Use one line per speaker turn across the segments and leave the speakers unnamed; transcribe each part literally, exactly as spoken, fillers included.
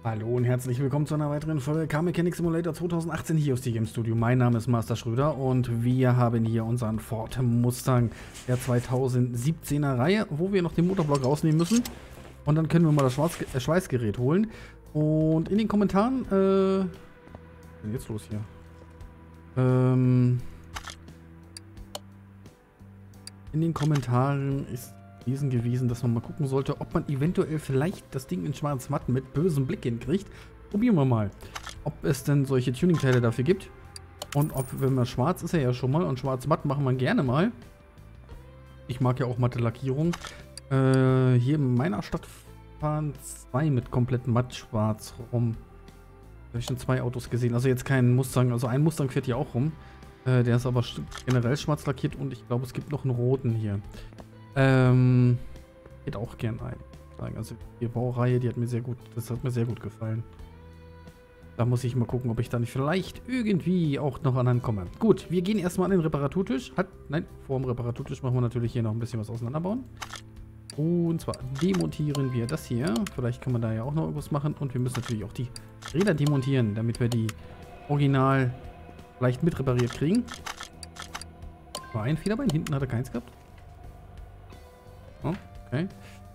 Hallo und herzlich willkommen zu einer weiteren Folge Car Mechanic Simulator zweitausendachtzehn hier aus dem Game Studio. Mein Name ist Master Schröder und wir haben hier unseren Ford Mustang der zweitausendsiebzehner Reihe, wo wir noch den Motorblock rausnehmen müssen. Und dann können wir mal das Schwarz äh, Schweißgerät holen. Und in den Kommentaren, äh, was ist denn jetzt los hier? Ähm, in den Kommentaren ist Lesen gewesen, dass man mal gucken sollte, ob man eventuell vielleicht das Ding in schwarz-matt mit bösem Blick hinkriegt. Probieren wir mal, ob es denn solche Tuning-Teile dafür gibt. Und ob, wenn man schwarz ist er ja schon mal, und schwarz-matt machen wir gerne mal. Ich mag ja auch matte Lackierung. Äh, hier in meiner Stadt fahren zwei mit komplett matt schwarz rum. Da habe ich schon zwei Autos gesehen. Also jetzt kein Mustang, also ein Mustang fährt hier auch rum. Äh, der ist aber generell schwarz lackiert und ich glaube, es gibt noch einen roten hier. Ähm, geht auch gern ein. Also die Baureihe, die hat mir sehr gut, das hat mir sehr gut gefallen. Da muss ich mal gucken, ob ich dann vielleicht irgendwie auch noch ankomme. Gut, wir gehen erstmal an den Reparaturtisch. Hat, nein, vor dem Reparaturtisch machen wir natürlich hier noch ein bisschen was auseinanderbauen. Und zwar demontieren wir das hier. Vielleicht kann man da ja auch noch irgendwas machen. Und wir müssen natürlich auch die Räder demontieren, damit wir die original vielleicht mit repariert kriegen. War ein Federbein, hinten hat er keins gehabt. Oh, okay.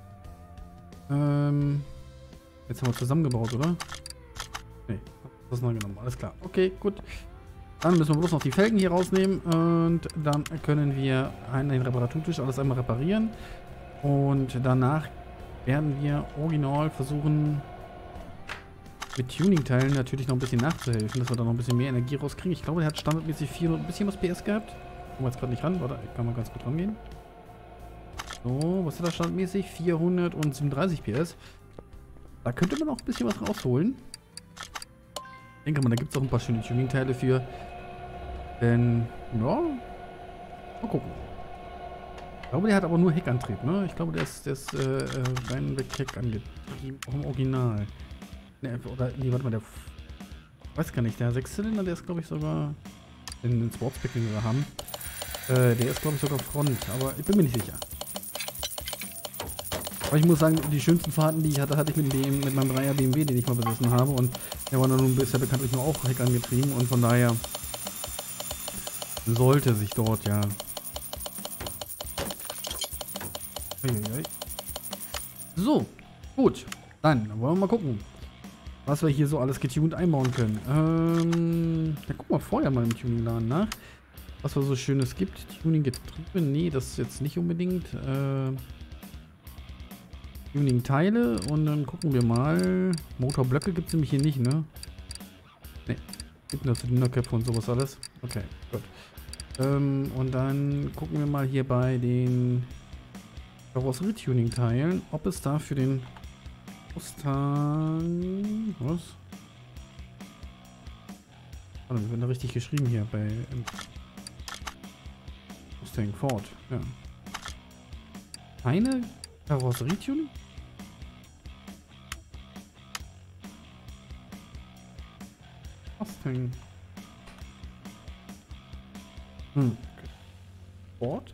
Ähm, jetzt haben wir zusammengebaut, oder? Nee, das ist neu genommen. Alles klar. Okay, gut. Dann müssen wir bloß noch die Felgen hier rausnehmen und dann können wir an den Reparaturtisch alles einmal reparieren. Und danach werden wir original versuchen, mit Tuning-Teilen natürlich noch ein bisschen nachzuhelfen, dass wir da noch ein bisschen mehr Energie rauskriegen. Ich glaube, der hat standardmäßig vierhundert, ein bisschen was P S gehabt. Kommen wir jetzt gerade nicht ran. Warte, ich kann mal ganz gut rangehen. So, was ist das standardmäßig? vierhundertsiebenunddreißig P S. Da könnte man auch ein bisschen was rausholen. Ich denke mal, da gibt es auch ein paar schöne Tuning-Teile für. Denn, ja, mal gucken. Ich glaube, der hat aber nur Heckantrieb, ne? Ich glaube, der ist, der ist äh, rein weg Heck angetrieben. Auch im Original. Ne, oder, nee, warte mal, der. Weiß gar nicht, der Sechszylinder, der ist, glaube ich, sogar in den Sportspec, den wir haben. Äh, der ist, glaube ich, sogar Front, aber ich bin mir nicht sicher. Aber ich muss sagen, die schönsten Fahrten, die ich hatte, hatte ich mit, dem, mit meinem Dreier B M W, den ich mal besessen habe. Und der war dann nun bisher bekanntlich nur auch Heck angetrieben. Und von daher sollte sich dort ja... So, gut. Dann wollen wir mal gucken, was wir hier so alles getuned einbauen können. Ähm, ja, guck mal vorher mal im Tuningladen nach, was es so Schönes gibt. Tuning-Getriebe, nee, das ist jetzt nicht unbedingt. Äh, Tuning-Teile und dann gucken wir mal. Motorblöcke gibt es nämlich hier nicht, ne? Ne, gibt nur Zylinderköpfe und sowas alles. Okay, gut. Ähm, und dann gucken wir mal hier bei den Karosserie-Tuning-Teilen, ob es da für den Mustang... Was? Warte, wir werden da richtig geschrieben hier bei ähm, Mustang Ford. Ja. Keine Karosserie-Tuning? Mustang. Hm. Ford?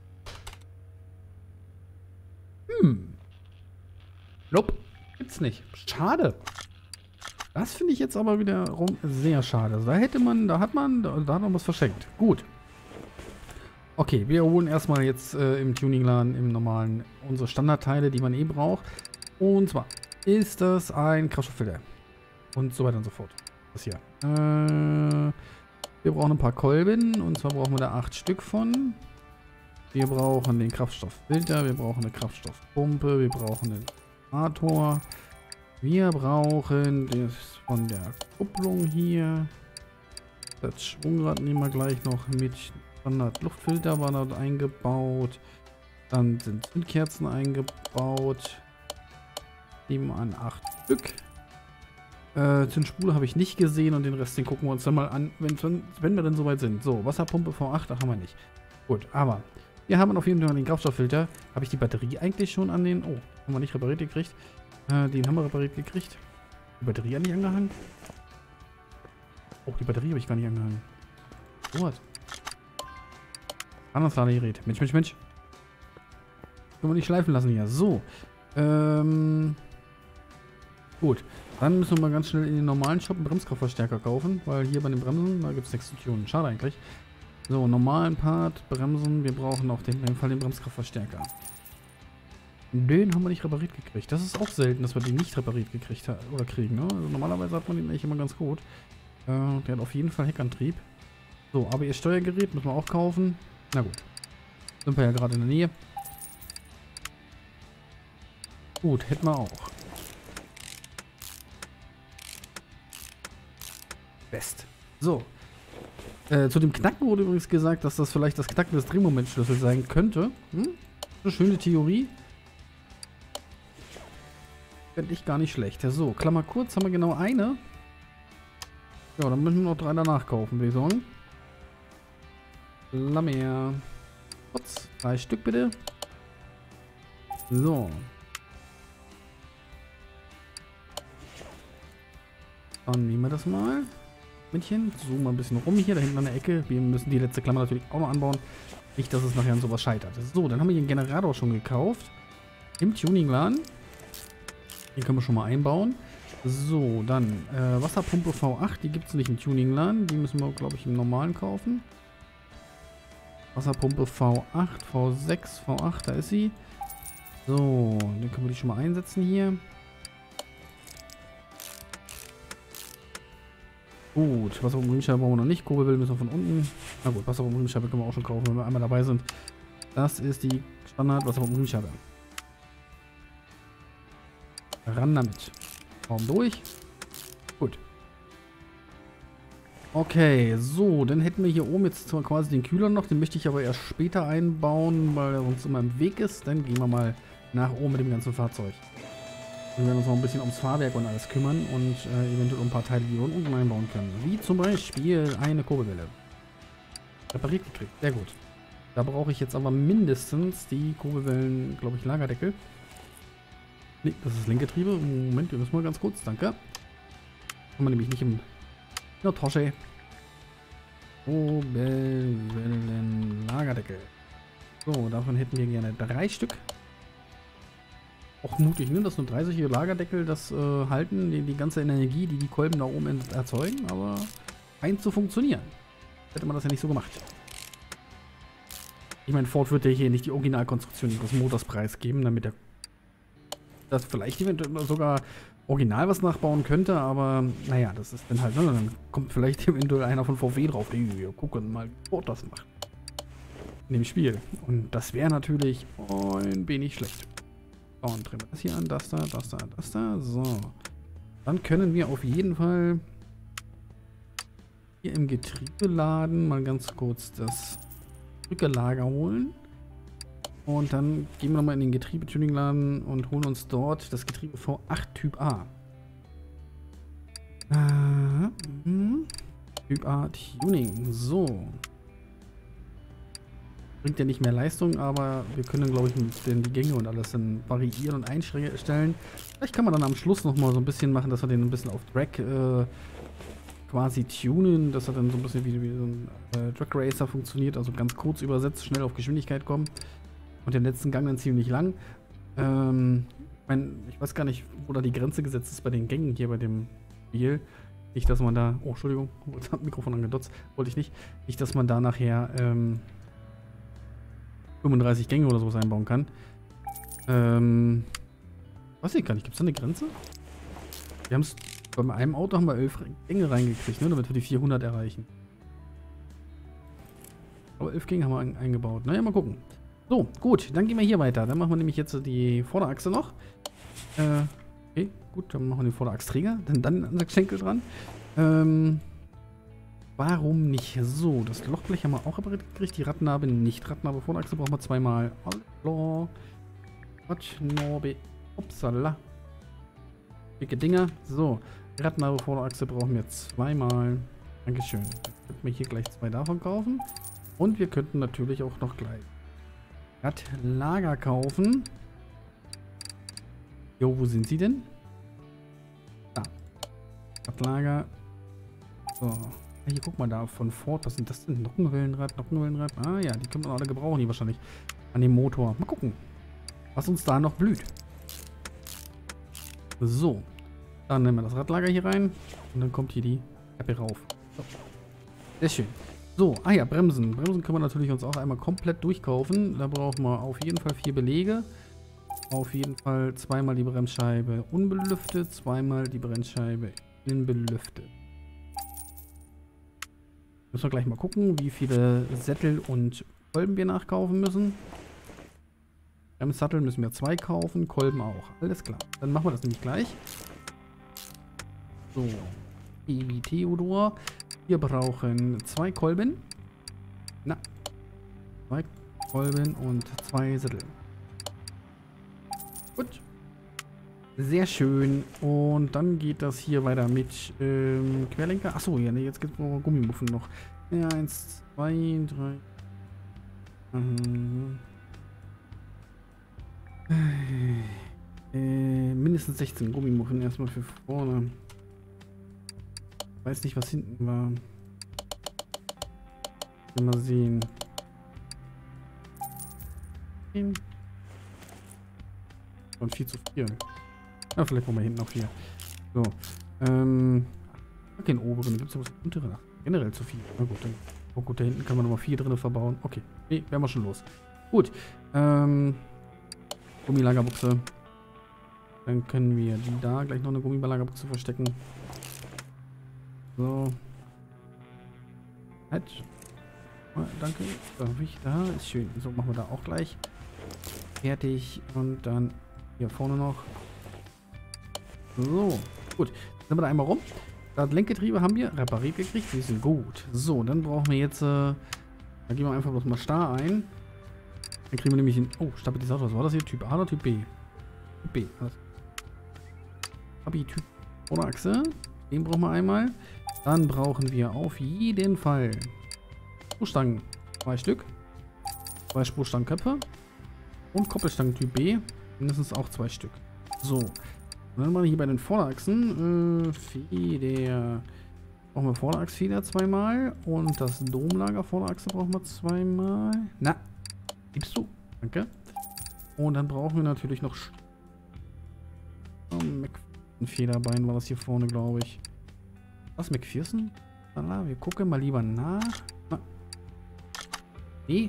Hm. Nope. Gibt's nicht. Schade. Das finde ich jetzt aber wiederum sehr schade. Also da hätte man, da hat man, da, da hat man was verschenkt. Gut. Okay, wir holen erstmal jetzt äh, im Tuningladen, im normalen, unsere Standardteile, die man eh braucht. Und zwar ist das ein Kraftstofffilter. Und so weiter und so fort. Das hier. Äh, wir brauchen ein paar Kolben. Und zwar brauchen wir da acht Stück von. Wir brauchen den Kraftstofffilter. Wir brauchen eine Kraftstoffpumpe. Wir brauchen den Motor. Wir brauchen das von der Kupplung hier. Das Schwungrad nehmen wir gleich noch mit. Standard-Luftfilter war dort eingebaut. Dann sind Zündkerzen eingebaut. sieben an acht Stück. Äh, Zündspule habe ich nicht gesehen und den Rest, den gucken wir uns dann mal an, wenn, wenn wir dann soweit sind. So, Wasserpumpe V acht, da haben wir nicht. Gut, aber wir haben auf jeden Fall den Kraftstofffilter. Habe ich die Batterie eigentlich schon an den... Oh, haben wir nicht repariert gekriegt. Äh, den haben wir repariert gekriegt. Die Batterie eigentlich angehangen? Oh, die Batterie habe ich gar nicht angehangen. So was. Anderes Ladegerät. Mensch, Mensch, Mensch. Können wir nicht schleifen lassen hier. So. Ähm. Gut, dann müssen wir mal ganz schnell in den normalen Shop einen Bremskraftverstärker kaufen, weil hier bei den Bremsen, da gibt es nichts zu tun. Schade eigentlich. So, normalen Part, Bremsen, wir brauchen auf den, in dem Fall den Bremskraftverstärker. Den haben wir nicht repariert gekriegt. Das ist auch selten, dass wir den nicht repariert gekriegt haben oder kriegen. Ne? Also normalerweise hat man den eigentlich immer ganz gut. Äh, der hat auf jeden Fall Heckantrieb. So, A B S-Steuergerät müssen wir auch kaufen. Na gut. Sind wir ja gerade in der Nähe. Gut, hätten wir auch. Best. So. Äh, zu dem Knacken wurde übrigens gesagt, dass das vielleicht das Knacken des Drehmomentschlüssels sein könnte. Hm? Eine schöne Theorie. Fände ich gar nicht schlecht. So, Klammer kurz, haben wir genau eine. Ja, dann müssen wir noch drei danach kaufen, würde ich sagen. Klammer. Kurz, drei Stück bitte. So. Dann nehmen wir das mal. Männchen, zoomen mal ein bisschen rum hier, da hinten an der Ecke. Wir müssen die letzte Klammer natürlich auch noch anbauen. Nicht, dass es nachher an sowas scheitert. So, dann haben wir hier einen Generator schon gekauft. Im Tuningladen. Den können wir schon mal einbauen. So, dann äh, Wasserpumpe V acht. Die gibt es nicht im Tuningladen. Die müssen wir, glaube ich, im normalen kaufen. Wasserpumpe V acht, V sechs, V acht, da ist sie. So, dann können wir die schon mal einsetzen hier. Gut, Wasserpumpe Grünscheibe brauchen wir noch nicht. Kurbel müssen wir von unten. Na gut, Wasserpumpe Grünscheibe können wir auch schon kaufen, wenn wir einmal dabei sind. Das ist die Standard Wasserpumpe Grünscheibe. Ran damit. Raum durch. Gut. Okay, so, dann hätten wir hier oben jetzt zwar quasi den Kühler noch. Den möchte ich aber erst später einbauen, weil er uns immer im Weg ist. Dann gehen wir mal nach oben mit dem ganzen Fahrzeug. Wir werden uns noch ein bisschen ums Fahrwerk und alles kümmern und äh, eventuell um ein paar Teile, die wir unten einbauen können. Wie zum Beispiel eine Kurbelwelle. Repariert gekriegt, sehr gut. Da brauche ich jetzt aber mindestens die Kurbelwellen, glaube ich, Lagerdeckel. Ne, das ist das Lenkgetriebe. Moment, wir müssen mal ganz kurz, danke. Haben wir nämlich nicht im... in der Tasche. Kurbelwellen Lagerdeckel. So, davon hätten wir gerne drei Stück. Auch mutig, ne? Dass nur drei solche Lagerdeckel das äh, halten, die, die ganze Energie, die die Kolben da oben erzeugen, aber scheint zu funktionieren. Hätte man das ja nicht so gemacht. Ich meine, Ford wird ja hier nicht die Originalkonstruktion ihres Motors preisgeben, damit er das vielleicht eventuell sogar original was nachbauen könnte, aber naja, das ist dann halt, ne? Dann kommt vielleicht eventuell einer von V W drauf, die wir gucken mal, wie Ford das macht. In dem Spiel. Und das wäre natürlich ein wenig schlecht. So, und drehen wir das hier an, das da, das da, das da. So. Dann können wir auf jeden Fall hier im Getriebeladen mal ganz kurz das Rückelager holen. Und dann gehen wir nochmal in den Getriebetuningladen und holen uns dort das Getriebe V acht Typ A. Äh, mm, Typ A Tuning. So. Bringt ja nicht mehr Leistung, aber wir können, glaube ich, mit den, die Gänge und alles dann variieren und einstellen. Vielleicht kann man dann am Schluss nochmal so ein bisschen machen, dass wir den ein bisschen auf Drag äh, quasi tunen, dass er dann so ein bisschen wie, wie so ein äh, Drag Racer funktioniert, also ganz kurz übersetzt, schnell auf Geschwindigkeit kommen. Und den letzten Gang dann ziemlich lang. Ähm, ich, mein, ich weiß gar nicht, wo da die Grenze gesetzt ist bei den Gängen hier bei dem Spiel. Nicht, dass man da... Oh, Entschuldigung, jetzt hat das Mikrofon angedotzt. Wollte ich nicht. Nicht, dass man da nachher ähm, fünfunddreißig Gänge oder sowas einbauen kann. Ähm, weiß ich gar nicht. Gibt es da eine Grenze? Wir haben es... Bei einem Auto haben wir elf Gänge reingekriegt, ne, damit wir die vierhundert erreichen. Aber elf Gänge haben wir ein, eingebaut. Naja, mal gucken. So, gut, dann gehen wir hier weiter. Dann machen wir nämlich jetzt die Vorderachse noch. Äh, okay, gut, dann machen wir den Vorderachsträger. Dann, dann an der Schenkel dran. Ähm, warum nicht? So, das Lochblech haben wir auch repariert gekriegt. Die Radnabe nicht. Radnabe Vorderachse brauchen wir zweimal. Hallo. Radnabe. Upsala. Dicke Dinger. So, Radnabe Vorderachse brauchen wir zweimal. Dankeschön. Dann könnten wir hier gleich zwei davon kaufen. Und wir könnten natürlich auch noch gleich Radlager kaufen. Jo, wo sind sie denn? Da. Radlager. So. Ja, hier, guck mal da von Ford. Was sind das denn? Nockenwellenrad, Nockenwellenrad. Ah ja, die können wir alle gebrauchen hier wahrscheinlich. An dem Motor. Mal gucken, was uns da noch blüht. So. Dann nehmen wir das Radlager hier rein. Und dann kommt hier die Treppe rauf. So. Sehr schön. So, ah ja, Bremsen. Bremsen können wir natürlich uns auch einmal komplett durchkaufen. Da brauchen wir auf jeden Fall vier Belege. Auf jeden Fall zweimal die Bremsscheibe unbelüftet, zweimal die Bremsscheibe innenbelüftet. Müssen wir gleich mal gucken, wie viele Sättel und Kolben wir nachkaufen müssen. Bremssattel müssen wir zwei kaufen, Kolben auch. Alles klar. Dann machen wir das nämlich gleich. So, E wie Theodor. Wir brauchen zwei Kolben. Na, zwei Kolben und zwei Sättel. Gut. Sehr schön. Und dann geht das hier weiter mit ähm, Querlenker. Achso, ja, nee, jetzt gibt es noch Gummimuffen noch. Ja, eins, zwei, drei. Mhm. Äh, mindestens sechzehn Gummimuffen erstmal für vorne. Ich weiß nicht, was hinten war. Mal sehen. Und viel zu viel. Ja, vielleicht machen wir hinten noch vier. So. Ähm. Okay, in oberen. Gibt es was unteren? Generell zu viel. Na gut, dann. Oh gut, da hinten kann man nochmal vier drin verbauen. Okay. Nee, wären wir schon los. Gut. Ähm. Gummilagerbuchse. Dann können wir die da gleich noch eine Gummilagerbuchse verstecken. So. Halt. Oh, danke. So, da ist schön. So, machen wir da auch gleich. Fertig. Und dann hier vorne noch. So. Gut. Dann sind wir da einmal rum. Das Lenkgetriebe haben wir repariert gekriegt. Die sind gut. So, dann brauchen wir jetzt. Äh, da gehen wir einfach bloß mal Star ein. Dann kriegen wir nämlich einen. Oh, Stabilisator. Was war das hier? Typ A oder Typ B? Typ B. Stabi Typ Vorderachse. Den brauchen wir einmal. Dann brauchen wir auf jeden Fall Spurstangen. Zwei Stück. Zwei Spurstangenköpfe. Und Koppelstangen Typ B. Mindestens auch zwei Stück. So. Und dann mal hier bei den Vorderachsen. Äh, Feder. Brauchen wir Vorderachsfeder zweimal. Und das Domlager Vorderachse brauchen wir zweimal. Na. Gibst du? Danke. Und dann brauchen wir natürlich noch ein Federbein war das hier vorne, glaube ich. Was, McPherson? Wir gucken mal lieber nach. Na. Nee.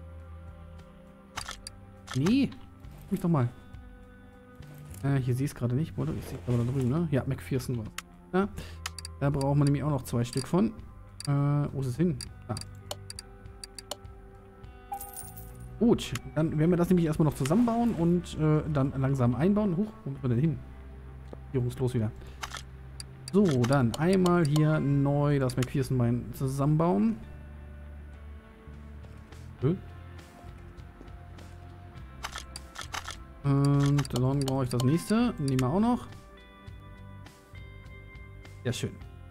Nee. Guck mich doch mal. Äh, hier sehe ich es gerade nicht, oder? Ich sehe es aber da drüben, ne? Ja, McPherson war es. Ja. Da braucht man nämlich auch noch zwei Stück von. Äh, wo ist es hin? Da. Gut, dann werden wir das nämlich erstmal noch zusammenbauen und äh, dann langsam einbauen. Huch, wo müssen wir denn hin? Hier muss los wieder. So, dann einmal hier neu das McPherson-Bein zusammenbauen. Hm? Und dann brauche ich das nächste. Nehmen wir auch noch. Ja, schön.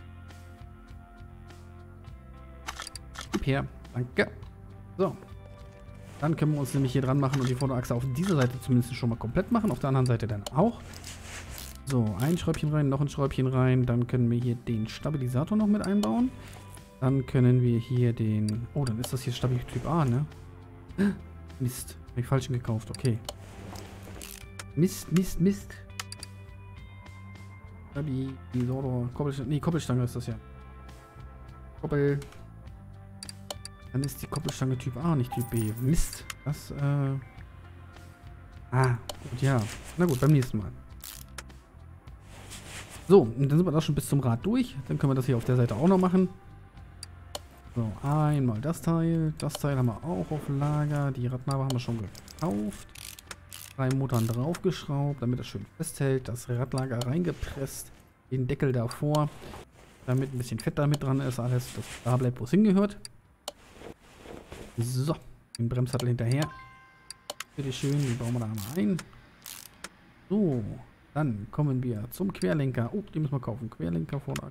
Gib her. Danke. So. Dann können wir uns nämlich hier dran machen und die Vorderachse auf dieser Seite zumindest schon mal komplett machen. Auf der anderen Seite dann auch. So, ein Schräubchen rein, noch ein Schräubchen rein. Dann können wir hier den Stabilisator noch mit einbauen. Dann können wir hier den... Oh, dann ist das hier Stabil Typ A, ne? Mist. Habe ich falschen gekauft. Okay. Mist, Mist, Mist. Stabilisator. Koppelstange. Nee, Koppelstange ist das ja. Koppel... Dann ist die Koppelstange Typ A, nicht Typ B. Mist. Das, äh... Ah, gut, ja. Na gut, beim nächsten Mal. So, und dann sind wir da schon bis zum Rad durch. Dann können wir das hier auf der Seite auch noch machen. So, einmal das Teil. Das Teil haben wir auch auf Lager. Die Radnabe haben wir schon gekauft. Drei Motoren draufgeschraubt, damit das schön festhält. Das Radlager reingepresst. Den Deckel davor. Damit ein bisschen Fett damit dran ist. Alles, das da bleibt, wo es hingehört. So, den Bremssattel hinterher. Bitte schön, den bauen wir da einmal ein. So, dann kommen wir zum Querlenker. Oh, den müssen wir kaufen. Querlenker vorne.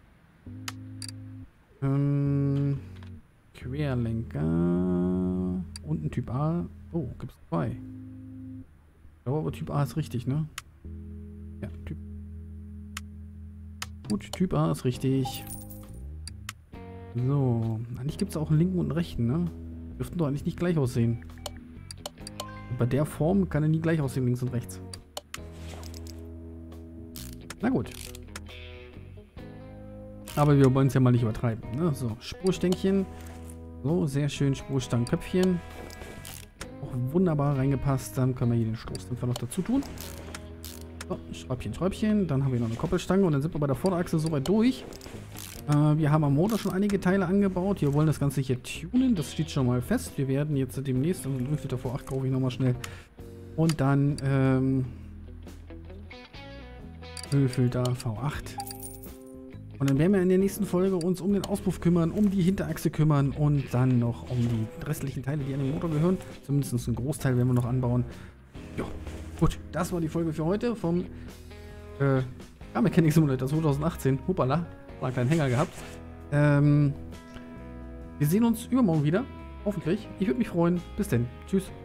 Ähm, Querlenker. Und ein Typ A. Oh, gibt es zwei. Ich glaube aber Typ A ist richtig, ne? Ja, Typ. Gut, Typ A ist richtig. So, eigentlich gibt es auch einen linken und einen rechten, ne? Dürften doch eigentlich nicht gleich aussehen. Und bei der Form kann er nie gleich aussehen, links und rechts. Na gut. Aber wir wollen es ja mal nicht übertreiben. Ne? So, Spurstänkchen. So, sehr schön Spurstangenköpfchen. Auch wunderbar reingepasst. Dann können wir hier den Stoßdämpfer noch dazu tun. So, Schräubchen, Schräubchen. Dann haben wir noch eine Koppelstange und dann sind wir bei der Vorderachse soweit durch. Äh, wir haben am Motor schon einige Teile angebaut. Wir wollen das Ganze hier tunen. Das steht schon mal fest. Wir werden jetzt demnächst, also fünf Liter V acht kaufe ich nochmal schnell. Und dann, ähm, Ölfilter V acht. Und dann werden wir in der nächsten Folge uns um den Auspuff kümmern, um die Hinterachse kümmern und dann noch um die restlichen Teile, die an den Motor gehören. Zumindest einen Großteil werden wir noch anbauen. Ja, gut, das war die Folge für heute vom äh, ja, Mechanic Simulator zwanzig achtzehn. Hoppala, war einen kleinen Hänger gehabt. Ähm, wir sehen uns übermorgen wieder, hoffentlich. Ich würde mich freuen. Bis dann. Tschüss.